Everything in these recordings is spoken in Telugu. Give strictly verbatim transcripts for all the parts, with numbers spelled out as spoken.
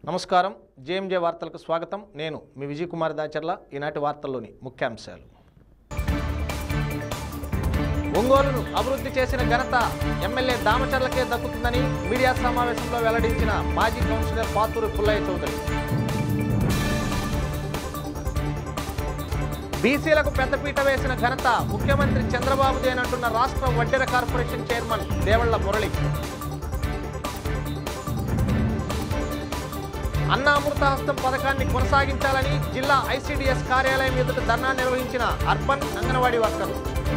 నమస్కారం జేఎంజే వార్తలకు స్వాగతం నేను మీ విజయ్ కుమార్ దాచర్ల ఈనాటి వార్తల్లోని ముఖ్యాంశాలు ఒంగోలును అభివృద్ధి చేసిన ఘనత ఎమ్మెల్యే దామచర్లకే దక్కుతుందని మీడియా సమావేశంలో వెల్లడించిన మాజీ కౌన్సిలర్ పాతూరి పుల్లయ్య చౌదరి బీసీలకు పెద్దపీట వేసిన ఘనత ముఖ్యమంత్రి చంద్రబాబుదేనంటున్న రాష్ట్ర వడ్డెర కార్పొరేషన్ చైర్మన్ దేవళ్ల మురళి అన్నా అమృతహస్తం పథకాన్ని కొనసాగించాలని జిల్లా ఐసీడీఎస్ కార్యాలయం ఎదుట ధర్నా నిర్వహించిన అర్బన్ అంగన్వాడీ వర్కర్లు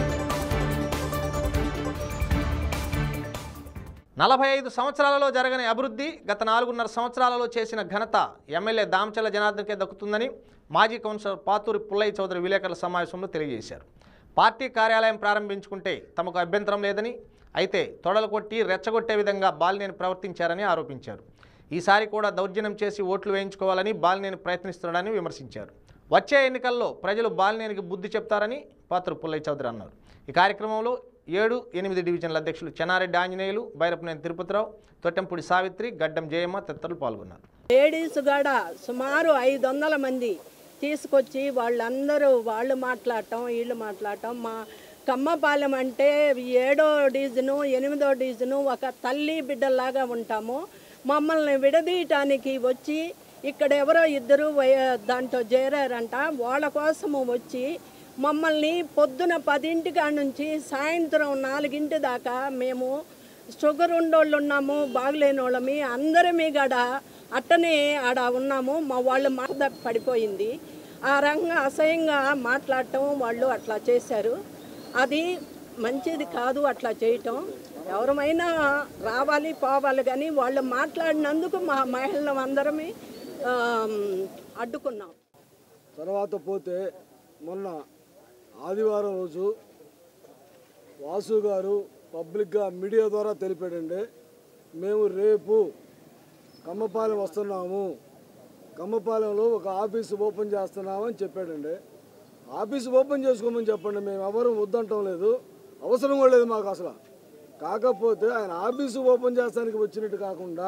నలభై ఐదు సంవత్సరాలలో జరగని అభివృద్ధి గత నాలుగున్నర సంవత్సరాలలో చేసిన ఘనత ఎమ్మెల్యే దామచర్ల జనార్దన్కే దక్కుతుందని మాజీ కౌన్సిలర్ పాతూరి పుల్లయ్య చౌదరి విలేకరుల సమావేశంలో తెలియజేశారు. పార్టీ కార్యాలయం ప్రారంభించుకుంటే తమకు అభ్యంతరం లేదని, అయితే తొడలు కొట్టి రెచ్చగొట్టే విధంగా బాలినేని ప్రవర్తించారని ఆరోపించారు. ఈసారి కూడా దౌర్జన్యం చేసి ఓట్లు వేయించుకోవాలని బాలినేని ప్రయత్నిస్తున్నాడని విమర్శించారు. వచ్చే ఎన్నికల్లో ప్రజలు బాలినేనికి బుద్ధి చెప్తారని పాతూరి పుల్లయ్య చౌదరి అన్నారు. ఈ కార్యక్రమంలో ఏడు ఎనిమిది డివిజన్ల అధ్యక్షులు చెన్నారెడ్డి ఆంజనేయులు, బైరపనేని తిరుపతిరావు, తొట్టెంపూడి సావిత్రి, గడ్డం జయమ్మ తదితరులు పాల్గొన్నారు. లేడీస్ గడ సుమారు ఐదు వందల మంది తీసుకొచ్చి వాళ్ళందరూ వాళ్ళు మాట్లాడటం వీళ్ళు మాట్లాడటం. మా కమ్మపాలెం అంటే ఏడో డివిజను ఎనిమిదో డివిజను ఒక తల్లి బిడ్డలాగా ఉంటాము. మమ్మల్ని విడదీయటానికి వచ్చి ఇక్కడ ఎవరో ఇద్దరు దాంట్లో చేరారంట. వాళ్ళ కోసము వచ్చి మమ్మల్ని పొద్దున పదింటి కాడ నుంచి సాయంత్రం నాలుగింటి దాకా మేము షుగర్ ఉండోళ్ళు ఉన్నాము, బాగులేని వాళ్ళమి అందరమీ గడ అట్టనే ఆడ ఉన్నాము. మా వాళ్ళు మాట పడిపోయింది. ఆ రంగా అసహ్యంగా మాట్లాడటం వాళ్ళు అట్లా చేశారు. అది మంచిది కాదు అట్లా చేయటం. ఎవరమైనా రావాలి పోవాలి, కానీ వాళ్ళు మాట్లాడినందుకు మా మహిళలు అందరమే అడ్డుకున్నాం. తర్వాత పోతే మొన్న ఆదివారం రోజు వాసు గారు పబ్లిక్గా మీడియా ద్వారా తెలిపాడండి, మేము రేపు కమ్మపాలెం వస్తున్నాము, కమ్మపాలెంలో ఒక ఆఫీసు ఓపెన్ చేస్తున్నామని చెప్పాడండి. ఆఫీసు ఓపెన్ చేసుకోమని చెప్పండి, మేము ఎవరు వద్దంటం లేదు, అవసరం కూడా లేదు మాకు అసలు. కాకపోతే ఆయన ఆఫీసు ఓపెన్ చేస్తానికి వచ్చినట్టు కాకుండా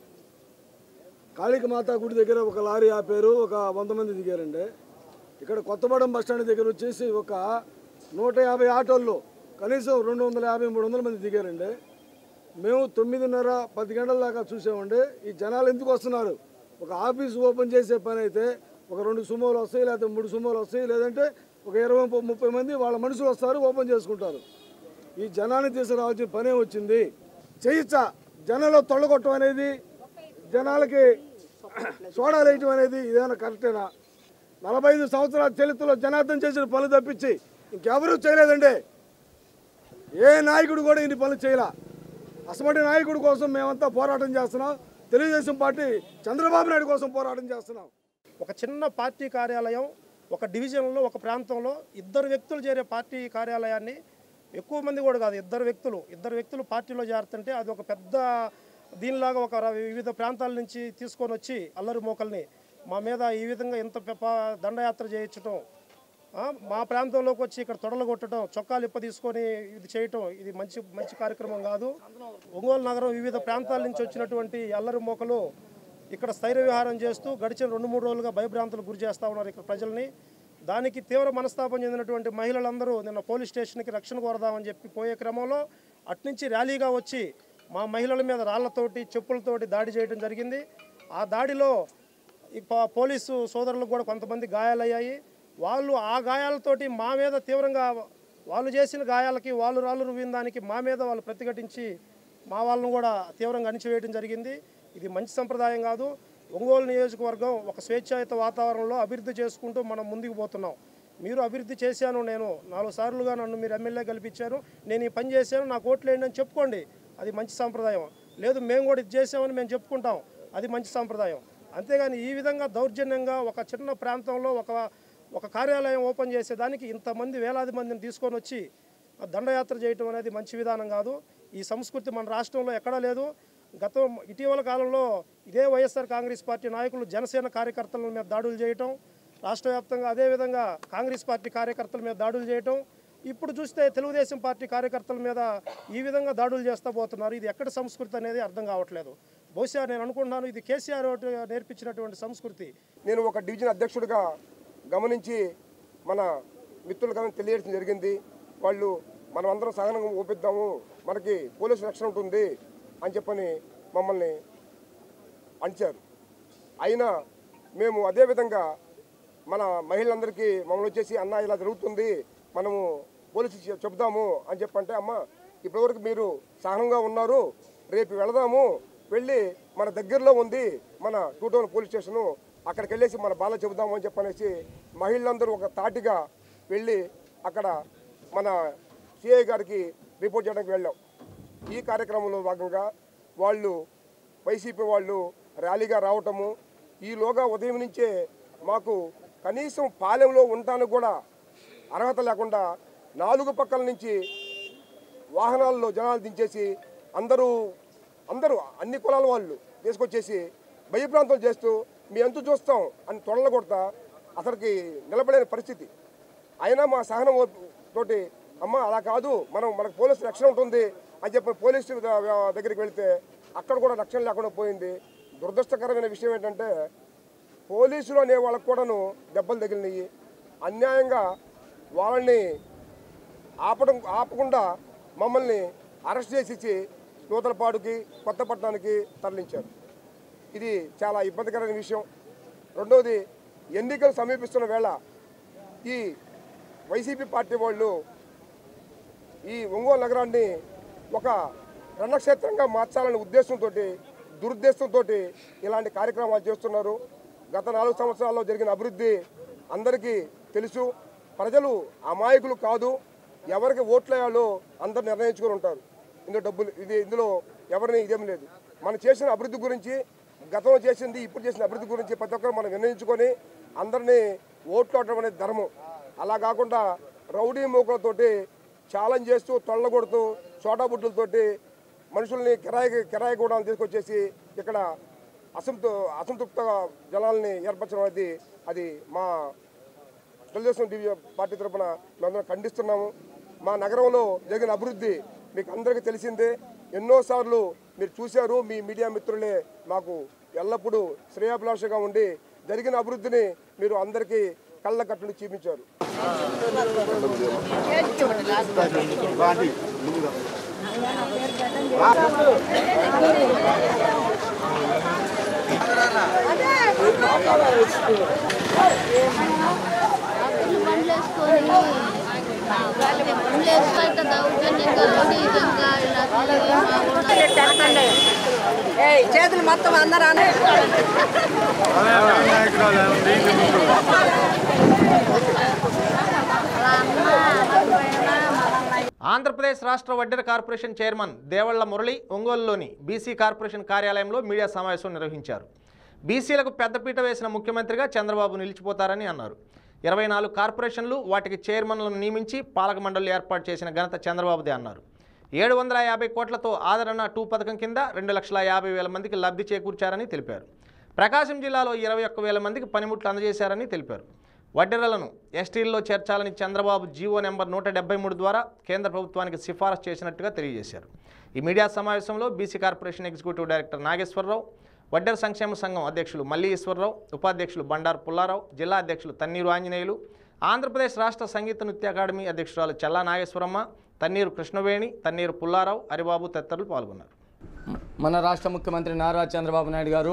కాళిక మాతా గుడి దగ్గర ఒక లారీ ఆపారు, ఒక వంద మంది దిగారండి. ఇక్కడ కొత్తపడం బస్టాండ్ దగ్గర వచ్చేసి ఒక నూట యాభై ఆటోల్లో కనీసం రెండు వందల యాభై మూడు వందల మంది దిగారండి. మేము తొమ్మిదిన్నర పది గంటల దాకా చూసామండి. ఈ జనాలు ఎందుకు వస్తున్నారు? ఒక ఆఫీసు ఓపెన్ చేసే పని అయితే ఒక రెండు సుమోలు వస్తాయి, లేకపోతే మూడు సుమోలు వస్తాయి, లేదంటే ఒక ఇరవై ముప్పై మంది వాళ్ళ మనుషులు వస్తారు, ఓపెన్ చేసుకుంటారు. ఈ జనాన్ని తీసుకురావాల్సిన పనే వచ్చింది. చేయించా జనంలో తొళ్ళగొట్టడం అనేది, జనాలకి సోడా వేయటం అనేది ఇదేమైనా కరెక్టేనా? నలభై ఐదు సంవత్సరాల చరిత్రలో జనార్దన్ చేసిన పనులు తప్పించి ఇంకెవరూ చేయలేదండి. ఏ నాయకుడు కూడా ఇన్ని పనులు చేయలే. అసమంటి నాయకుడి కోసం మేమంతా పోరాటం చేస్తున్నాం. తెలుగుదేశం పార్టీ చంద్రబాబు నాయుడు కోసం పోరాటం చేస్తున్నాం. ఒక చిన్న పార్టీ కార్యాలయం ఒక డివిజన్లో ఒక ప్రాంతంలో ఇద్దరు వ్యక్తులు చేరే పార్టీ కార్యాలయాన్ని, ఎక్కువ మంది కూడా కాదు, ఇద్దరు వ్యక్తులు ఇద్దరు వ్యక్తులు పార్టీలో చేరుతుంటే అది ఒక పెద్ద దీనిలాగా ఒక వివిధ ప్రాంతాల నుంచి తీసుకొని వచ్చి అల్లరి మోకల్ని మా మీద ఈ విధంగా ఇంత దండయాత్ర చేయించడం, మా ప్రాంతంలోకి వచ్చి ఇక్కడ తొడలు కొట్టడం, చొక్కాలు ఇప్ప తీసుకొని ఇది చేయటం, ఇది మంచి మంచి కార్యక్రమం కాదు. ఒంగోలు నగరం వివిధ ప్రాంతాల నుంచి వచ్చినటువంటి అల్లరి మోకలు ఇక్కడ స్థైర్య విహారం చేస్తూ గడిచిన రెండు మూడు రోజులుగా భయభ్రాంతులు గురి చేస్తూ ఉన్నారు ఇక్కడ ప్రజల్ని. దానికి తీవ్ర మనస్తాపం చెందినటువంటి మహిళలందరూ నిన్న పోలీస్ స్టేషన్కి రక్షణ కోరదామని చెప్పి పోయే క్రమంలో అట్నుంచి ర్యాలీగా వచ్చి మా మహిళల మీద రాళ్లతోటి చెప్పులతోటి దాడి చేయడం జరిగింది. ఆ దాడిలో ఈ పోలీసు సోదరులకు కూడా కొంతమంది గాయాలయ్యాయి. వాళ్ళు ఆ గాయాలతోటి మా మీద తీవ్రంగా, వాళ్ళు చేసిన గాయాలకి వాళ్ళు రాళ్ళు రువ్విన దానికి మా మీద వాళ్ళు ప్రతిఘటించి మా వాళ్ళను కూడా తీవ్రంగా అణిచివేయడం జరిగింది. ఇది మంచి సంప్రదాయం కాదు. ఒంగోలు నియోజకవర్గం ఒక స్వేచ్ఛాయుత వాతావరణంలో అభివృద్ధి చేసుకుంటూ మనం ముందుకు పోతున్నాం. మీరు అభివృద్ధి చేశాను, నేను నాలుగు సార్లుగా నన్ను మీరు ఎమ్మెల్యే గెలిపించారు, నేను ఈ పని చేశాను, నాకు ఓట్లు వేయండి అని చెప్పుకోండి, అది మంచి సంప్రదాయం. లేదు మేము కూడా ఇది చేసామని మేము చెప్పుకుంటాం, అది మంచి సంప్రదాయం. అంతేగాని ఈ విధంగా దౌర్జన్యంగా ఒక చిన్న ప్రాంతంలో ఒక ఒక కార్యాలయం ఓపెన్ చేసేదానికి ఇంతమంది వేలాది మందిని తీసుకొని వచ్చి దండయాత్ర చేయటం అనేది మంచి విధానం కాదు. ఈ సంస్కృతి మన రాష్ట్రంలో ఎక్కడా లేదు. గతం ఇటీవల కాలంలో ఇదే వైఎస్ఆర్ కాంగ్రెస్ పార్టీ నాయకులు జనసేన కార్యకర్తల మీద దాడులు చేయటం, రాష్ట్ర వ్యాప్తంగా అదేవిధంగా కాంగ్రెస్ పార్టీ కార్యకర్తల మీద దాడులు చేయటం, ఇప్పుడు చూస్తే తెలుగుదేశం పార్టీ కార్యకర్తల మీద ఈ విధంగా దాడులు చేస్తూ పోతున్నారు. ఇది ఎక్కడ సంస్కృతి అనేది అర్థం కావట్లేదు. బహుశా నేను అనుకుంటున్నాను ఇది కేసీఆర్ నేర్పించినటువంటి సంస్కృతి. నేను ఒక డివిజన్ అధ్యక్షుడిగా గమనించి మన మిత్రులకు తెలియజేయడం జరిగింది. వాళ్ళు మనం అందరం సహనంగా ఓపిద్దాము, మనకి పోలీసు రక్షణ ఉంటుంది అని చెప్పని మమ్మల్ని అంచారు. అయినా మేము అదేవిధంగా మన మహిళలందరికీ మమ్మల్ని వచ్చేసి అన్న ఇలా జరుగుతుంది, మనము పోలీసు చెబుదాము అని చెప్పంటే, అమ్మ ఇప్పటివరకు మీరు సహనంగా ఉన్నారు, రేపు వెళదాము, వెళ్ళి మన దగ్గరలో ఉంది మన టూ టౌన్ పోలీస్ స్టేషను, అక్కడికి వెళ్ళేసి మన బాధ చెబుదాము అని చెప్పనేసి మహిళలందరూ ఒక తాటిగా వెళ్ళి అక్కడ మన సిఐ గారికి రిపోర్ట్ చేయడానికి వెళ్ళాం. ఈ కార్యక్రమంలో భాగంగా వాళ్ళు వైసీపీ వాళ్ళు ర్యాలీగా రావటము, ఈలోగా ఉదయం నుంచే మాకు కనీసం పాలెంలో ఉండటానికి కూడా అర్హత లేకుండా నాలుగు పక్కల నుంచి వాహనాల్లో జనాలు దించేసి అందరూ అందరూ అన్ని కులాల వాళ్ళు తీసుకొచ్చేసి భయప్రాంతం చేస్తూ మీ ఎంత చూస్తాం అని తొడల కొడతా అసలుకి నిలబడలేని పరిస్థితి. అయినా మా సహనం తోటి అమ్మ అలా కాదు, మనం మనకు పోలీసు రక్షణ ఉంటుంది అని చెప్పి పోలీసు దగ్గరికి వెళితే అక్కడ కూడా రక్షణ లేకుండా పోయింది. దురదృష్టకరమైన విషయం ఏంటంటే పోలీసులు అనే వాళ్ళకు కూడాను దెబ్బలు తగిలినాయి. అన్యాయంగా వాళ్ళని ఆపడం ఆపకుండా మమ్మల్ని అరెస్ట్ చేసి నూతలపాడుకి కొత్తపట్నానికి తరలించారు. ఇది చాలా ఇబ్బందికరమైన విషయం. రెండవది, ఎన్నికలు సమీపిస్తున్న వేళ ఈ వైసీపీ పార్టీ వాళ్ళు ఈ ఒంగోలు నగరాన్ని ఒక రణక్షేత్రంగా మార్చాలనే ఉద్దేశంతో దురుద్దేశంతో ఇలాంటి కార్యక్రమాలు చేస్తున్నారు. గత నాలుగు సంవత్సరాల్లో జరిగిన అభివృద్ధి అందరికీ తెలుసు. ప్రజలు అమాయకులు కాదు, ఎవరికి ఓట్లు వేయాలో అందరు నిర్ణయించుకొని ఉంటారు. ఇందులో డబ్బులు ఇది ఇందులో ఎవరిని ఇదేం లేదు. మనం చేసిన అభివృద్ధి గురించి, గతంలో చేసింది ఇప్పుడు చేసిన అభివృద్ధి గురించి ప్రతి ఒక్కరు మనం నిర్ణయించుకొని అందరినీ ఓట్లు అవడం అనేది ధర్మం. అలా కాకుండా రౌడీ మూకలతోటి ఛాలెంజ్ చేస్తూ తొళ్ళగొడుతూ చోటాబుడ్డులతోటి మనుషుల్ని కిరాయి కిరాయి కూడా తీసుకొచ్చేసి ఇక్కడ అసంతృ అసంతృప్త జనాల్ని ఏర్పరచడం అనేది అది మా తెలుగుదేశం పార్టీ తరఫున మేమందరం ఖండిస్తున్నాము. మా నగరంలో జరిగిన అభివృద్ధి మీకు అందరికీ తెలిసిందే, ఎన్నోసార్లు మీరు చూశారు. మీ మీడియా మిత్రులే మాకు ఎల్లప్పుడూ శ్రేయాభిలాషగా ఉండి జరిగిన అభివృద్ధిని మీరు అందరికీ కళ్ళ కట్టుని చూపించారు. చేతులు మొత్తం అందరూ ఆంధ్రప్రదేశ్ రాష్ట్ర వడ్డెర కార్పొరేషన్ చైర్మన్ దేవళ్ల మురళి ఒంగోలులోని బీసీ కార్పొరేషన్ కార్యాలయంలో మీడియా సమావేశం నిర్వహించారు. బీసీలకు పెద్దపీట వేసిన ముఖ్యమంత్రిగా చంద్రబాబు నిలిచిపోతారని అన్నారు. ఇరవై నాలుగు కార్పొరేషన్లు, వాటికి చైర్మన్లను నియమించి పాలక మండలి ఏర్పాటు చేసిన ఘనత చంద్రబాబుదే అన్నారు. ఏడు వందల యాభై కోట్లతో ఆదరణ టూ పథకం కింద రెండు లక్షల యాభై వేల మందికి లబ్ధి చేకూర్చారని తెలిపారు. ప్రకాశం జిల్లాలో ఇరవై ఒక్క వేల మందికి పనిముట్లు అందజేశారని తెలిపారు. వడ్డెరలను ఎస్టీల్లో చేర్చాలని చంద్రబాబు జీవో నెంబర్ నూట డెబ్బై మూడు ద్వారా కేంద్ర ప్రభుత్వానికి సిఫారసు చేసినట్టుగా తెలియజేశారు. ఈ మీడియా సమావేశంలో BC corporation executive director Nageswararao, Vaddera సంక్షేమ సంఘం అధ్యక్షులు మల్లి ఈశ్వరరావు, ఉపాధ్యక్షులు బండారు పుల్లారావు, జిల్లా అధ్యక్షులు తన్నీరు ఆంజనేయులు, ఆంధ్రప్రదేశ్ రాష్ట్ర సంగీత నృత్య అకాడమీ అధ్యక్షురాలు చల్లా నాగేశ్వరమ్మ, తన్నీరు కృష్ణవేణి, తన్నీరు పుల్లారావు, హరిబాబు తదితరులు పాల్గొన్నారు. మన రాష్ట్ర ముఖ్యమంత్రి నారా చంద్రబాబు నాయుడు గారు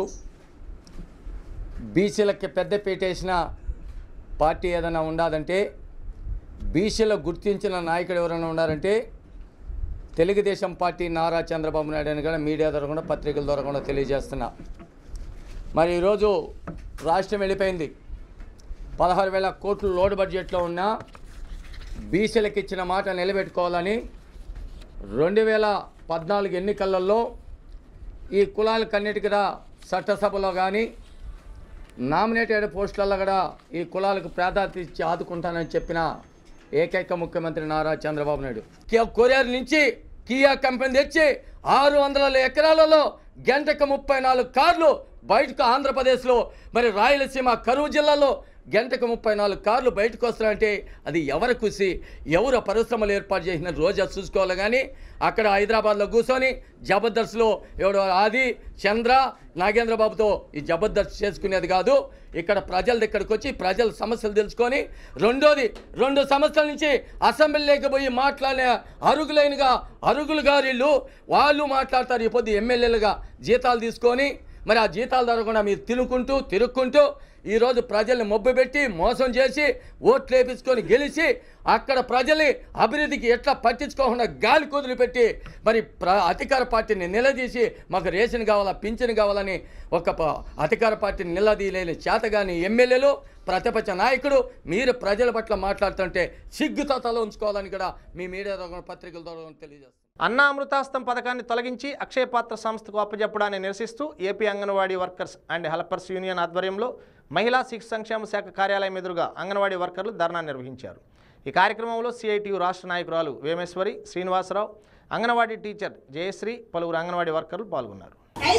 బీసీలకి పెద్దపీట వేసిన పార్టీ ఏదైనా ఉండాలంటే, బీసీలకు గుర్తించిన నాయకుడు ఎవరైనా ఉండాలంటే తెలుగుదేశం పార్టీ నారా చంద్రబాబు నాయుడు అని కూడా మీడియా ద్వారా కూడా పత్రికల ద్వారా కూడా తెలియజేస్తున్నా. మరి ఈరోజు రాష్ట్రం వెళ్ళిపోయింది. పదహారు వేల కోట్లు లోడ్ బడ్జెట్లో ఉన్న బీసీలకు ఇచ్చిన మాట నిలబెట్టుకోవాలని రెండు వేల పద్నాలుగు ఎన్నికలలో ఈ కులాలకన్నిటికీ కూడా చట్టసభలో కానీ నామినేటెడ్ పోస్టులలో కూడా ఈ కులాలకు ప్రాధాన్యత ఇచ్చి ఆదుకుంటానని చెప్పిన ఏకైక ముఖ్యమంత్రి నారా చంద్రబాబు నాయుడు. కొరియర్ నుంచి కియా కంపెనీ తెచ్చి ఆరు వందల ఎకరాలలో గంటకు ముప్పై నాలుగు కార్లు బయటకు ఆంధ్రప్రదేశ్లో, మరి రాయలసీమ కరువు జిల్లాలో గంటకు ముప్పై నాలుగు కార్లు బయటకు వస్తున్నాయంటే అది ఎవరి కృషి, ఎవరు పరిశ్రమలు ఏర్పాటు చేసిన రోజా చూసుకోవాలి. కానీ అక్కడ హైదరాబాద్లో కూర్చొని జబర్దస్త్లో ఎవడో ఆది చంద్ర నాగేంద్రబాబుతో ఈ జబర్దస్త్ చేసుకునేది కాదు. ఇక్కడ ప్రజల దగ్గరకు వచ్చి ప్రజల సమస్యలు తెలుసుకొని, రెండోది రెండు సంవత్సరాల నుంచి అసెంబ్లీలోకి పోయి మాట్లాడే అరుగులైనగా అరుగులు గారిళ్ళు వాళ్ళు మాట్లాడతారు. ఈ పొద్దు ఎమ్మెల్యేలుగా జీతాలు తీసుకొని మరి ఆ జీతాల ద్వారా కూడా మీరు తినుకుంటూ తిరుక్కుంటూ ఈరోజు ప్రజల్ని మొబ్బుపెట్టి మోసం చేసి ఓట్లు వేపించుకొని గెలిచి అక్కడ ప్రజల్ని అభివృద్ధికి ఎట్లా పట్టించుకోకుండా గాలి కుదులు పెట్టి మరి ప్ర అధికార పార్టీని నిలదీసి మాకు రేషన్ కావాలా, పింఛన్ కావాలని ఒక అధికార పార్టీని నిలదీయలేని చేతగాని ఎమ్మెల్యేలు, ప్రతిపక్ష నాయకుడు మీరు ప్రజల పట్ల మాట్లాడుతుంటే సిగ్గుతో తల ఉంచుకోవాలని కూడా మీ మీడియా పత్రికల ద్వారా తెలియజేస్తారు. అన్నా అమృతాస్తం పథకాన్ని తొలగించి అక్షయ పాత్ర సంస్థకు అప్పజెప్పడాన్ని నిరసిస్తూ AP Anganwadi workers and helpers union ఆధ్వర్యంలో మహిళా శిశు సంక్షేమ శాఖ కార్యాలయం ఎదురుగా అంగన్వాడీ వర్కర్లు ధర్నా నిర్వహించారు. ఈ కార్యక్రమంలో సిఐటియు రాష్ట్ర నాయకురాలు వేమేశ్వరి, శ్రీనివాసరావు, అంగన్వాడీ టీచర్ జయశ్రీ, పలువురు అంగన్వాడీ వర్కర్లు పాల్గొన్నారు.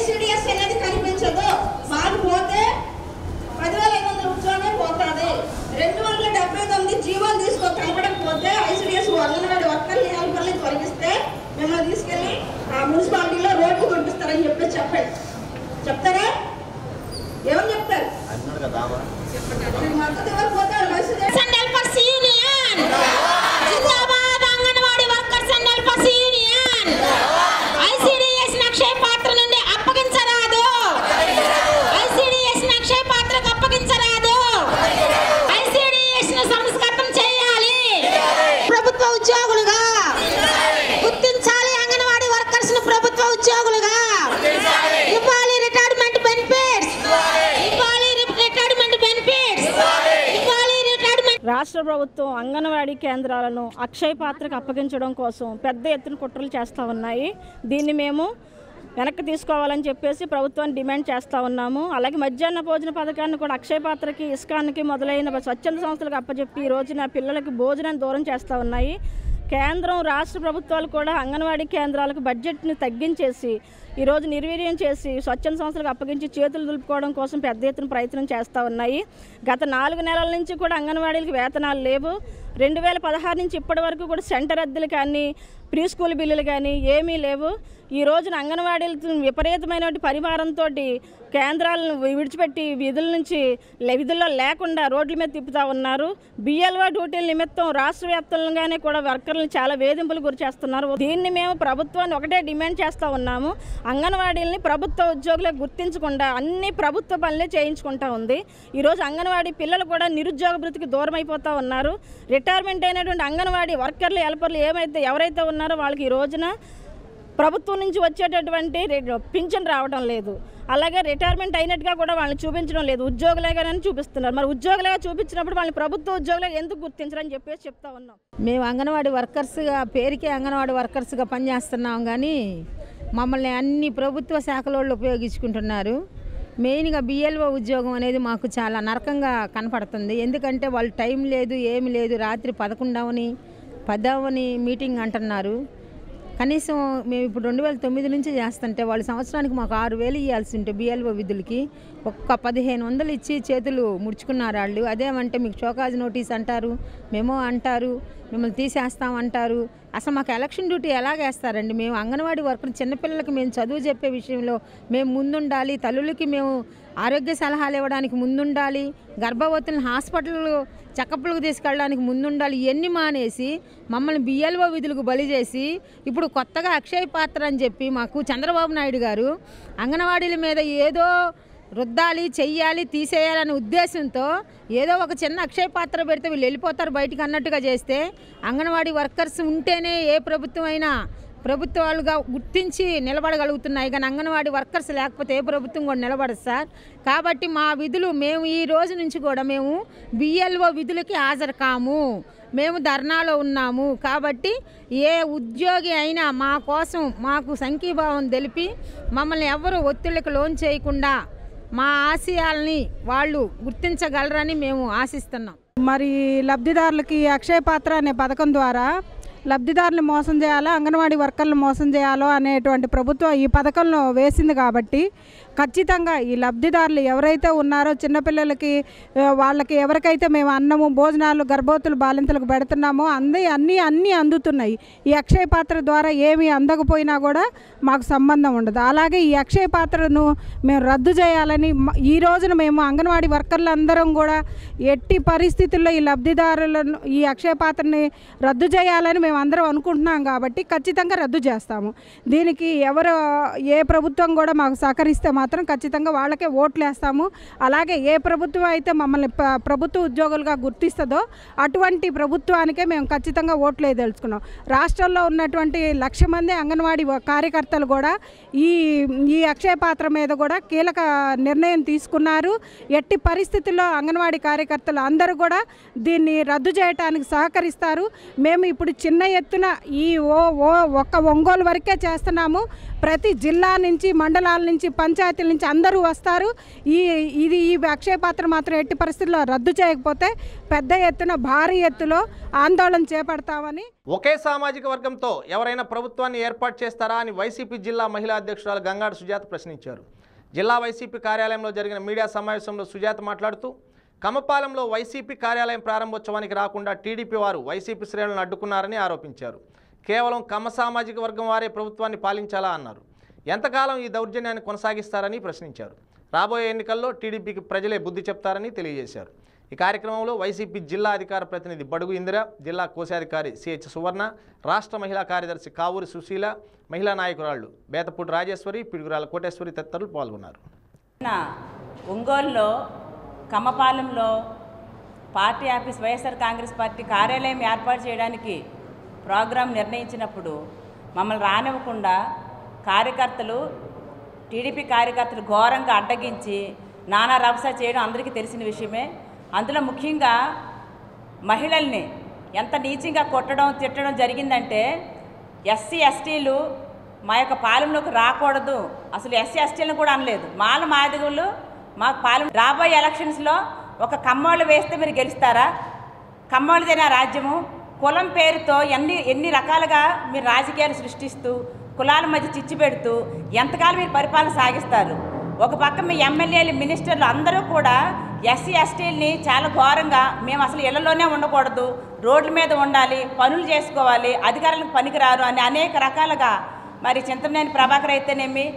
రెండు వందల డెబ్బై తొమ్మిది జీవోలు తీసుకో కలపడకపోతే ఐసీడీఎస్ అంగన్వాడీ వర్కర్ని హెల్పర్ని తొలగిస్తే మిమ్మల్ని తీసుకెళ్ళి ఆ మున్సిపాలిటీలో రోడ్లు పంపిస్తారని చెప్పి చెప్పండి. చెప్తారా? ఏమని చెప్తారు? మద్దతు ఇవ్వకపోతే రాష్ట్ర ప్రభుత్వం అంగన్వాడీ కేంద్రాలను అక్షయ పాత్రకు అప్పగించడం కోసం పెద్ద ఎత్తున కుట్రలు చేస్తూ ఉన్నాయి. దీన్ని మేము వెనక్కి తీసుకోవాలని చెప్పేసి ప్రభుత్వాన్ని డిమాండ్ చేస్తూ ఉన్నాము. అలాగే మధ్యాహ్న భోజన పథకాన్ని కూడా అక్షయ పాత్రకి, ఇస్కాన్కి మొదలైన స్వచ్ఛంద సంస్థలకు అప్పచెప్పి ఈ రోజున పిల్లలకి భోజనాన్ని దూరం చేస్తూ ఉన్నాయి. కేంద్రం, రాష్ట్ర ప్రభుత్వాలు కూడా అంగన్వాడీ కేంద్రాలకు బడ్జెట్ని తగ్గించేసి ఈరోజు నిర్వీర్యం చేసి స్వచ్ఛంద సంస్థలకు అప్పగించి చేతులు దులుపుకోవడం కోసం పెద్ద ఎత్తున ప్రయత్నం చేస్తూ ఉన్నాయి. గత నాలుగు నెలల నుంచి కూడా అంగన్వాడీలకు వేతనాలు లేవు. రెండు వేల పదహారు నుంచి ఇప్పటి వరకు కూడా సెంటర్ అద్దెలు కానీ, ప్రీ స్కూల్ బిల్లులు కానీ ఏమీ లేవు. ఈ రోజున అంగన్వాడీలు విపరీతమైన పరిమాణంతో కేంద్రాలను విడిచిపెట్టి విధుల నుంచి విధుల్లో లేకుండా రోడ్ల మీద తిప్పుతూ ఉన్నారు. బిఎల్ఓ డ్యూటీల నిమిత్తం రాష్ట్ర వ్యాప్తంగానే కూడా వర్కర్లను చాలా వేధింపులు గురి చేస్తున్నారు. దీన్ని మేము ప్రభుత్వాన్ని ఒకటే డిమాండ్ చేస్తూ ఉన్నాము. అంగన్వాడీలని ప్రభుత్వ ఉద్యోగులకు గుర్తించకుండా అన్ని ప్రభుత్వ పనులే చేయించుకుంటూ ఉంది. ఈరోజు అంగన్వాడీ పిల్లలు కూడా నిరుద్యోగ భృతికి దూరం అయిపోతూ ఉన్నారు. రిటైర్మెంట్ అయినటువంటి అంగన్వాడీ వర్కర్లు, హెల్పర్లు ఏమైతే ఎవరైతే ఉన్నారో వాళ్ళకి ఈ రోజున ప్రభుత్వం నుంచి వచ్చేటటువంటి పింఛన్ రావడం లేదు. అలాగే రిటైర్మెంట్ అయినట్టుగా కూడా వాళ్ళని చూపించడం లేదు. ఉద్యోగులుగానే చూపిస్తున్నారు. మరి ఉద్యోగులుగా చూపించినప్పుడు వాళ్ళని ప్రభుత్వ ఉద్యోగులుగా ఎందుకు గుర్తించరని చెప్పేసి చెప్తా ఉన్నాం. మేము అంగన్వాడీ వర్కర్స్గా, పేరుకే అంగన్వాడీ వర్కర్స్గా పనిచేస్తున్నాం. కానీ మమ్మల్ని అన్ని ప్రభుత్వ శాఖలలో ఉపయోగించుకుంటున్నారు. మెయిన్గా బిఎల్ఓ ఉద్యోగం అనేది మాకు చాలా నరకంగా కనపడుతుంది. ఎందుకంటే వాళ్ళు టైం లేదు, ఏమి లేదు. రాత్రి పదకొండవని పదవని మీటింగ్ అంటున్నారు. కనీసం మేము ఇప్పుడు రెండు వేల తొమ్మిది నుంచి చేస్తుంటే వాళ్ళు సంవత్సరానికి మాకు ఆరు వేలు ఇవ్వాల్సి ఉంటే బిఎల్ఓ విధులకి ఒక్క పదిహేను వందలు ఇచ్చి చేతులు ముడుచుకున్నారు వాళ్ళు. అదేమంటే మీకు షోకాజ్ నోటీస్ అంటారు, మెమో అంటారు, మిమ్మల్ని తీసేస్తామంటారు. అసలు మాకు ఎలక్షన్ డ్యూటీ ఎలాగేస్తారండి? మేము అంగన్వాడీ వర్కర్ చిన్నపిల్లలకి మేము చదువు చెప్పే విషయంలో మేము ముందుండాలి. తల్లులకి మేము ఆరోగ్య సలహాలు ఇవ్వడానికి ముందుండాలి. గర్భవతులను హాస్పిటల్ చెకప్లకు తీసుకెళ్ళడానికి ముందుండాలి. ఇవన్నీ మానేసి మమ్మల్ని బిఎల్ఓ విధులకు బలి చేసి ఇప్పుడు కొత్తగా అక్షయ పాత్ర అని చెప్పి మాకు చంద్రబాబు నాయుడు గారు అంగన్వాడీల మీద ఏదో రుద్దాలి, చెయ్యాలి, తీసేయాలనే ఉద్దేశంతో ఏదో ఒక చిన్న అక్షయ పాత్ర పెడితే వీళ్ళు వెళ్ళిపోతారు బయటికి అన్నట్టుగా చేస్తే, అంగన్వాడీ వర్కర్స్ ఉంటేనే ఏ ప్రభుత్వం అయినా ప్రభుత్వాలుగా గుర్తించి నిలబడగలుగుతున్నాయి. కానీ అంగన్వాడీ వర్కర్స్ లేకపోతే ఏ ప్రభుత్వం కూడా నిలబడదు సార్. కాబట్టి మా విధులు మేము ఈ రోజు నుంచి కూడా మేము బిఎల్ఓ విధులకి హాజరు కాము. మేము ధర్నాలో ఉన్నాము. కాబట్టి ఏ ఉద్యోగి అయినా మా కోసం మాకు సంఘీభావం తెలిపి మమ్మల్ని ఎవరు ఒత్తిళ్లకు లోన్ చేయకుండా మా ఆశయాల్ని వాళ్ళు గుర్తించగలరని మేము ఆశిస్తున్నాం. మరి లబ్ధిదారులకి అక్షయ పాత్ర అనే పథకం ద్వారా లబ్ధిదారులు మోసం చేయాలో, అంగన్వాడీ వర్కర్లు మోసం చేయాలో అనేటువంటి ప్రభుత్వం ఈ పథకంలో వేసింది. కాబట్టి ఖచ్చితంగా ఈ లబ్ధిదారులు ఎవరైతే ఉన్నారో చిన్నపిల్లలకి వాళ్ళకి ఎవరికైతే మేము అన్నము భోజనాలు గర్భవతులు బాలింతలకు పెడుతున్నామో అన్నీ అన్నీ అన్నీ అందుతున్నాయి. ఈ అక్షయ పాత్ర ద్వారా ఏమీ అందకపోయినా కూడా మాకు సంబంధం ఉండదు. అలాగే ఈ అక్షయ పాత్రను మేము రద్దు చేయాలని ఈ రోజున మేము అంగన్వాడీ వర్కర్లు అందరం కూడా ఎట్టి పరిస్థితుల్లో ఈ లబ్ధిదారులను ఈ అక్షయ పాత్రని రద్దు చేయాలని మేము అందరం అనుకుంటున్నాం కాబట్టి ఖచ్చితంగా రద్దు చేస్తాము. దీనికి ఎవరు ఏ ప్రభుత్వం కూడా మాకు సహకరిస్తే మాత్రం ఖచ్చితంగా వాళ్ళకే ఓట్లు వేస్తాము. అలాగే ఏ ప్రభుత్వం అయితే మమ్మల్ని ప్రభుత్వ ఉద్యోగులుగా గుర్తిస్తుందో అటువంటి ప్రభుత్వానికే మేము ఖచ్చితంగా ఓట్లు వేయదలుచుకున్నాం. రాష్ట్రంలో ఉన్నటువంటి లక్ష మంది అంగన్వాడీ కార్యకర్తలు కూడా ఈ ఈ అక్షయ పాత్ర మీద కూడా కీలక నిర్ణయం తీసుకున్నారు. ఎట్టి పరిస్థితుల్లో అంగన్వాడీ కార్యకర్తలు అందరూ కూడా దీన్ని రద్దు చేయడానికి సహకరిస్తారు. మేము ఇప్పుడు చిన్న ఎత్తున ఈ ఓ ఓ ఒక్క ఒంగోలు వరకే చేస్తున్నాము. ప్రతి జిల్లా నుంచి మండలాల నుంచి పంచాయతీల నుంచి అందరూ వస్తారు. ఈ ఇది ఈ అక్షయ పాత్ర మాత్రం ఎట్టి పరిస్థితుల్లో రద్దు చేయకపోతే పెద్ద ఎత్తున భారీ ఎత్తులో ఆందోళన చేపడతామని. ఒకే సామాజిక వర్గంతో ఎవరైనా ప్రభుత్వాన్ని ఏర్పాటు చేస్తారా అని వైసీపీ జిల్లా మహిళా అధ్యక్షురాలు గంగాడు సుజాత ప్రశ్నించారు. జిల్లా వైసీపీ కార్యాలయంలో జరిగిన మీడియా సమావేశంలో సుజాత మాట్లాడుతూ కమ్మపాలెంలో వైసీపీ కార్యాలయం ప్రారంభోత్సవానికి రాకుండా టీడీపీ వారు వైసీపీ శ్రేణులను అడ్డుకున్నారని ఆరోపించారు. కేవలం కమ్మ సామాజిక వర్గం వారే ప్రభుత్వాన్ని పాలించాలా అన్నారు. ఎంతకాలం ఈ దౌర్జన్యాన్ని కొనసాగిస్తారని ప్రశ్నించారు. రాబోయే ఎన్నికల్లో టీడీపీకి ప్రజలే బుద్ధి చెప్తారని తెలియజేశారు. ఈ కార్యక్రమంలో వైసీపీ జిల్లా అధికార ప్రతినిధి బడుగు ఇందిర, జిల్లా కోశాధికారి సిహెచ్ సువర్ణ, రాష్ట్ర మహిళా కార్యదర్శి కావూరి సుశీల, మహిళా నాయకురాళ్లు బేతపూడి రాజేశ్వరి, పిడుగురాల కోటేశ్వరి తదితరులు పాల్గొన్నారు. ఒంగోలులో కమ్మపాలెంలో party office YSR Congress party కార్యాలయం ఏర్పాటు చేయడానికి ప్రోగ్రాం నిర్ణయించినప్పుడు మమ్మల్ని రానివ్వకుండా కార్యకర్తలు టీడీపీ కార్యకర్తలు ఘోరంగా అడ్డగించి నానా రభస చేయడం అందరికీ తెలిసిన విషయమే. అందులో ముఖ్యంగా మహిళల్ని ఎంత నీచంగా కొట్టడం తిట్టడం జరిగిందంటే ఎస్సీ ఎస్టీలు మా యొక్క పాలెంలోకి రాకూడదు, అసలు ఎస్సీ ఎస్టీలను కూడా అనలేదు. మాల మాదిగులు మాకు పాలెం రాబోయే ఎలక్షన్స్లో ఒక కమ్మోళ్ళు వేస్తే మీరు గెలుస్తారా? కమ్మోళ్ళదేనా రాజ్యము? కులం పేరుతో ఎన్ని ఎన్ని రకాలుగా మీరు రాజకీయాలు సృష్టిస్తూ కులాల మధ్య చిచ్చు పెడుతూ ఎంతకాలం మీరు పరిపాలన సాగిస్తారు? ఒక పక్క మీ ఎమ్మెల్యేలు మినిస్టర్లు అందరూ కూడా ఎస్సీ ఎస్టీలని చాలా ఘోరంగా మేము అసలు ఇళ్లలోనే ఉండకూడదు, రోడ్ల మీద ఉండాలి, పనులు చేసుకోవాలి, అధికారులకు పనికిరారు అని అనేక రకాలుగా మరి చింతమనేని ప్రభాకర్ అయితేనేమి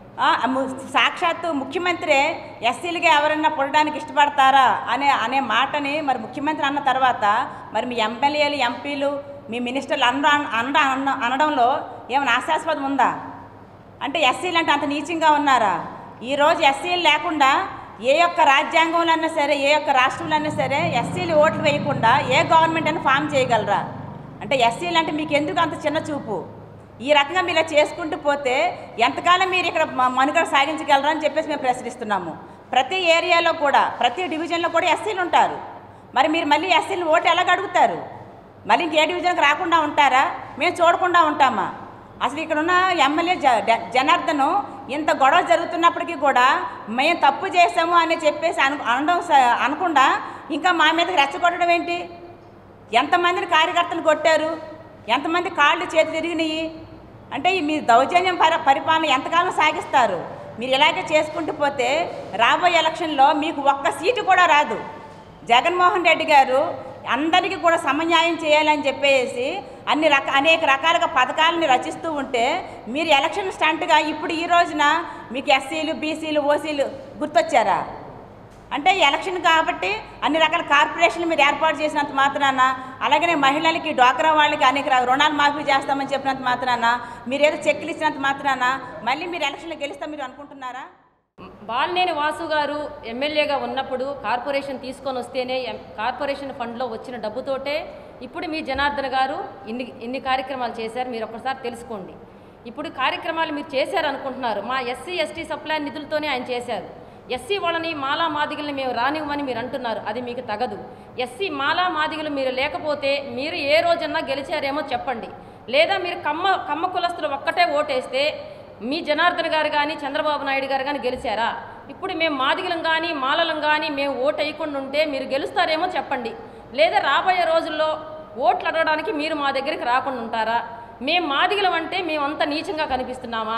సాక్షాత్తు ముఖ్యమంత్రి ఎస్సీలుగా ఎవరైనా పుట్టడానికి ఇష్టపడతారా అనే అనే మాటని మరి ముఖ్యమంత్రి అన్న తర్వాత మరి మీ ఎమ్మెల్యేలు ఎంపీలు మీ మినిస్టర్లు అన్న అన్న అనడంలో ఏమైనా ఆశాస్పదం ఉందా? అంటే ఎస్సీలు అంటే అంత నీచంగా ఉన్నారా? ఈరోజు ఎస్సీలు లేకుండా ఏ యొక్క రాజ్యాంగంలో అయినా సరే ఏ యొక్క రాష్ట్రంలో అయినా సరే ఎస్సీలు ఓట్లు వేయకుండా ఏ గవర్నమెంట్ అయినా ఫామ్ చేయగలరా? అంటే ఎస్సీలు అంటే మీకు ఎందుకు అంత చిన్న చూపు? ఈ రకంగా మీరు చేసుకుంటూ పోతే ఎంతకాలం మీరు ఇక్కడ మనుగడ సాగించగలరా అని చెప్పేసి మేము ప్రశ్నిస్తున్నాము. ప్రతి ఏరియాలో కూడా ప్రతి డివిజన్లో కూడా ఎస్సీలు ఉంటారు. మరి మీరు మళ్ళీ ఎస్సీలు ఓటు ఎలాగ అడుగుతారు? మళ్ళీ ఇంకే డివిజన్కి రాకుండా ఉంటారా? మేము చూడకుండా ఉంటామా? అసలు ఇక్కడ ఉన్న ఎమ్మెల్యే జ జనార్దన్ ఇంత గొడవ జరుగుతున్నప్పటికీ కూడా మేము తప్పు చేసాము అని చెప్పేసి అను అనడం అనకుండా ఇంకా మా మీదకి రెచ్చగొట్టడం ఏంటి? ఎంతమందిని కార్యకర్తలు కొట్టారు, ఎంతమంది కాళ్ళు చేతి తిరిగినాయి? అంటే మీ దౌర్జన్యం పరి పరిపాలన ఎంతకాలం సాగిస్తారు? మీరు ఇలాగే చేసుకుంటూ పోతే రాబోయే ఎలక్షన్లో మీకు ఒక్క సీటు కూడా రాదు. జగన్మోహన్ రెడ్డి గారు అందరికీ కూడా సమన్యాయం చేయాలని చెప్పేసి అన్ని రక అనేక రకాలుగా పథకాలని రచిస్తూ ఉంటే మీరు ఎలక్షన్ స్టంట్గా ఇప్పుడు ఈ రోజున మీకు ఎస్సీలు బీసీలు ఓసీలు గుర్తొచ్చారా? అంటే ఎలక్షన్ కాబట్టి అన్ని రకాల కార్పొరేషన్లు మీరు ఏర్పాటు చేసినంత మాత్రాన, అలాగనే మహిళలకి డ్వాక్రా వాళ్ళకి అనేక రుణాలు మాఫీ చేస్తామని చెప్పినంత మాత్రాన, మీరు ఏదో చెక్కులు ఇచ్చినంత మాత్రాన మళ్ళీ మీరు ఎలక్షన్లో గెలుస్తాం మీరు అనుకుంటున్నారా? బాలినేని వాసు గారు ఎమ్మెల్యేగా ఉన్నప్పుడు కార్పొరేషన్ తీసుకొని వస్తేనే కార్పొరేషన్ ఫండ్లో వచ్చిన డబ్బుతోటే ఇప్పుడు మీ జనార్దన్ గారు ఇన్ని ఇన్ని కార్యక్రమాలు చేశారు. మీరు ఒక్కసారి తెలుసుకోండి. ఇప్పుడు కార్యక్రమాలు మీరు చేశారు అనుకుంటున్నారు. మా ఎస్సీ ఎస్టీ సప్లై నిధులతోనే ఆయన చేశారు. ఎస్సీ వాళ్ళని మాలా మాదిగల్ని మేము రానివ్వమని మీరు అంటున్నారు. అది మీకు తగదు. ఎస్సీ మాలా మాదిగలు మీరు లేకపోతే మీరు ఏ రోజన్నా గెలిచారేమో చెప్పండి. లేదా మీరు కమ్మ కమ్మ కులస్తులు ఒక్కటే ఓటేస్తే మీ జనార్దన్ గారు కానీ చంద్రబాబు నాయుడు గారు కానీ గెలిచారా? ఇప్పుడు మేము మాదిగలం కానీ మాలలం కానీ మేము ఓటు వేయకుండా ఉంటే మీరు గెలుస్తారేమో చెప్పండి. లేదా రాబోయే రోజుల్లో ఓట్లు అడగడానికి మీరు మా దగ్గరికి రాకుండా ఉంటారా? మేము మాదిగలం అంటే మేము అంత నీచంగా కనిపిస్తున్నామా?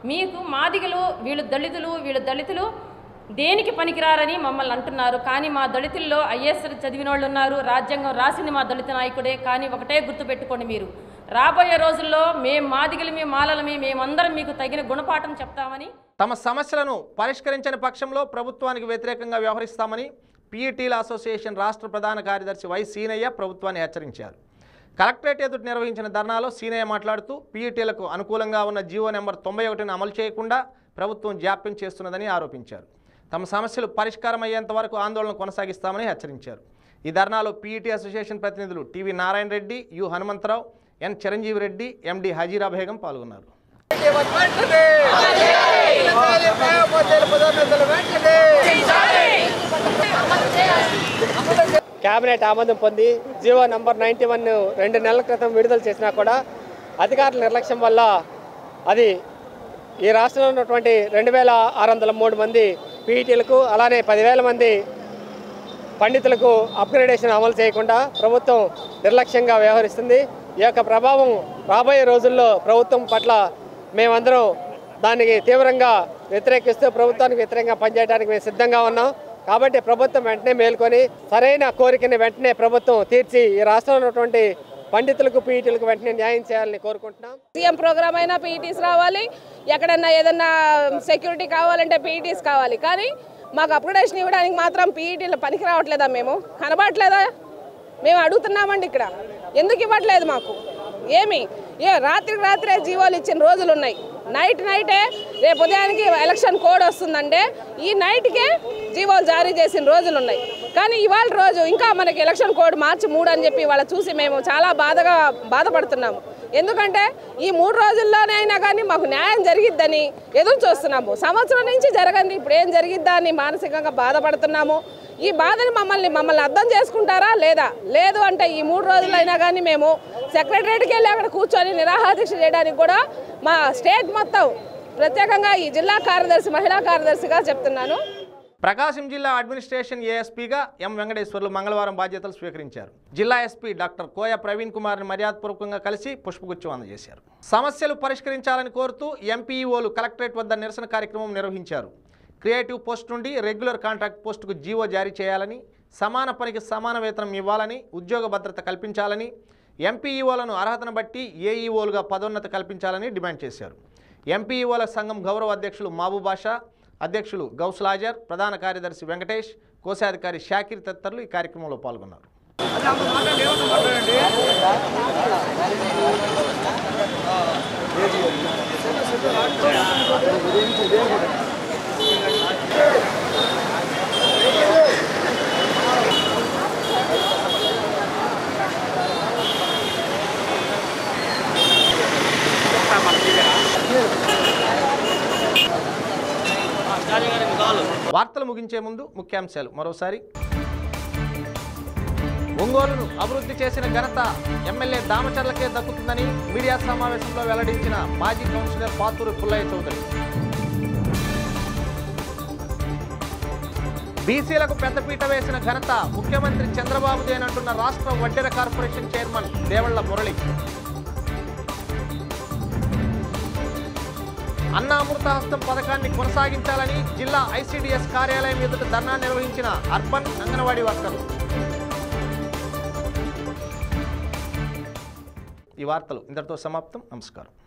మీకు మాదిగలు వీళ్ళు దళితులు వీళ్ళు దళితులు దేనికి పనికిరారని మమ్మల్ని అంటున్నారు. కానీ మా దళితుల్లో ఐఏఎస్ చదివిన వాళ్ళు ఉన్నారు, రాజ్యాంగం రాసింది మా దళిత నాయకుడే. కానీ ఒకటే గుర్తుపెట్టుకోండి, మీరు రాబోయే రోజుల్లో మేము మాదిగలమి మాలలమి మేమందరం మీకు తగిన గుణపాఠం చెప్తామని, తమ సమస్యలను పరిష్కరించని పక్షంలో ప్రభుత్వానికి వ్యతిరేకంగా వ్యవహరిస్తామని పీఈటీల అసోసియేషన్ రాష్ట్ర ప్రధాన కార్యదర్శి వై సీనయ్య ప్రభుత్వాన్ని హెచ్చరించారు. కలెక్టరేట్ ఎదుట నిర్వహించిన ధర్నాలో సీనయ్య మాట్లాడుతూ పీఈటీలకు అనుకూలంగా ఉన్న జీవో నెంబర్ తొంభై ఒకటిని అమలు చేయకుండా ప్రభుత్వం జాప్యం చేస్తున్నదని ఆరోపించారు. తమ సమస్యలు పరిష్కారం అయ్యేంత వరకు ఆందోళన కొనసాగిస్తామని హెచ్చరించారు. ఈ ధర్నాలో పీఈటీ అసోసియేషన్ ప్రతినిధులు TV Narayana Reddy, U Hanumantharao, N Chiranjeevi Reddy, MD Hajira Begum పాల్గొన్నారు. కేబినెట్ ఆమోదం పొంది జీవో నంబర్ నైంటీ వన్ రెండు నెలల క్రితం విడుదల చేసినా కూడా అధికారుల నిర్లక్ష్యం వల్ల అది ఈ రాష్ట్రంలో ఉన్నటువంటి రెండు వేల ఆరు వందల మూడు మంది పీఈటీలకు అలానే పదివేల మంది పండితులకు అప్గ్రేడేషన్ అమలు చేయకుండా ప్రభుత్వం నిర్లక్ష్యంగా వ్యవహరిస్తుంది. ఈ యొక్క ప్రభావం రాబోయే రోజుల్లో ప్రభుత్వం పట్ల మేమందరం దానికి తీవ్రంగా వ్యతిరేకిస్తూ ప్రభుత్వానికి వ్యతిరేకంగా పనిచేయడానికి మేము సిద్ధంగా ఉన్నాం. కాబట్టి ప్రభుత్వం వెంటనే మేల్కొని సరైన కోరికని వెంటనే ప్రభుత్వం తీర్చి ఈ రాష్ట్రంలో ఉన్నటువంటి పండితులకు పీఈటీలకు వెంటనే న్యాయం చేయాలని కోరుకుంటున్నాం. సీఎం ప్రోగ్రామ్ అయినా పీఈటీస్ రావాలి, ఎక్కడన్నా ఏదన్నా సెక్యూరిటీ కావాలంటే పీఈటీస్ కావాలి. కానీ మాకు అప్గ్రేడేషన్ ఇవ్వడానికి మాత్రం పీఈటీలు పనికి రావట్లేదా? మేము కనబడట్లేదా? మేము అడుగుతున్నామండి ఇక్కడ, ఎందుకు ఇవ్వట్లేదు మాకు? ఏమి ఏ రాత్రికి రాత్రే జీవోలు ఇచ్చిన రోజులు ఉన్నాయి. నైట్ నైటే రేపు ఉదయానికి ఎలక్షన్ కోడ్ వస్తుందంటే ఈ నైట్కే జీవోలు జారీ చేసిన రోజులు ఉన్నాయి. కానీ ఇవాళ రోజు ఇంకా మనకి ఎలక్షన్ కోడ్ మార్చి మూడు అని చెప్పి వాళ్ళ చూసి మేము చాలా బాధగా బాధపడుతున్నాము. ఎందుకంటే ఈ మూడు రోజుల్లోనే అయినా కానీ మాకు న్యాయం జరిగిద్దని ఎదురు చూస్తున్నాము. సంవత్సరం నుంచి జరగండి, ఇప్పుడు ఏం జరిగిద్దా అని మానసికంగా బాధపడుతున్నాము. ఈ బాధని మమ్మల్ని మమ్మల్ని అర్థం చేసుకుంటారా లేదా? లేదు అంటే ఈ మూడు రోజులైనా కానీ మేము సెక్రటరేట్కి వెళ్ళి అక్కడ కూర్చొని నిరాహారదీక్ష చేయడానికి కూడా మా స్టేట్ మొత్తం ప్రత్యేకంగా ఈ జిల్లా కార్యదర్శి మహిళా కార్యదర్శిగా చెప్తున్నాను. ప్రకాశం జిల్లా అడ్మినిస్ట్రేషన్ ఏఎస్పీగా ఎం వెంకటేశ్వర్లు మంగళవారం బాధ్యతలు స్వీకరించారు. జిల్లా ఎస్పీ డాక్టర్ కోయ ప్రవీణ్ కుమార్ని మర్యాదపూర్వకంగా కలిసి పుష్పగుచ్చం అందజేశారు. సమస్యలు పరిష్కరించాలని కోరుతూ ఎంపీఈఓలు కలెక్టరేట్ వద్ద నిరసన కార్యక్రమం నిర్వహించారు. క్రియేటివ్ పోస్ట్ నుండి రెగ్యులర్ కాంట్రాక్ట్ పోస్టుకు జీవో జారీ చేయాలని, సమాన పనికి సమాన వేతనం ఇవ్వాలని, ఉద్యోగ భద్రత కల్పించాలని, ఎంపీఈఓలను అర్హతను బట్టి ఏఈఓలుగా పదోన్నతి కల్పించాలని డిమాండ్ చేశారు. ఎంపీఈఓల సంఘం గౌరవ అధ్యక్షులు మహబూబాషా, అధ్యక్షులు గౌస్లాజర్, ప్రధాన కార్యదర్శి వెంకటేష్, కోశాధికారి షాకిర్ తదితరులు ఈ కార్యక్రమంలో పాల్గొన్నారు. వార్తలు ముగించే ముందు ముఖ్యాంశాలు మరోసారి. ఒంగోలును అభివృద్ధి చేసిన ఘనత ఎమ్మెల్యే దామచర్లకే దక్కుతుందని మీడియా సమావేశంలో వెల్లడించిన మాజీ కౌన్సిలర్ పాతూరి పుల్లయ్య చౌదరి. బీసీలకు పెద్దపీట వేసిన ఘనత ముఖ్యమంత్రి చంద్రబాబుదేనంటున్న రాష్ట్ర వడ్డెర కార్పొరేషన్ చైర్మన్ దేవళ్ల మురళి. అన్నా అమృతహస్తం పథకాన్ని కొనసాగించాలని జిల్లా ఐసీడీఎస్ కార్యాలయం ఎదుట ధర్నా నిర్వహించిన అర్బన్ అంగన్వాడీ వర్కర్లు. ఈ వార్తలు ఇంతటితో సమాప్తం. నమస్కారం.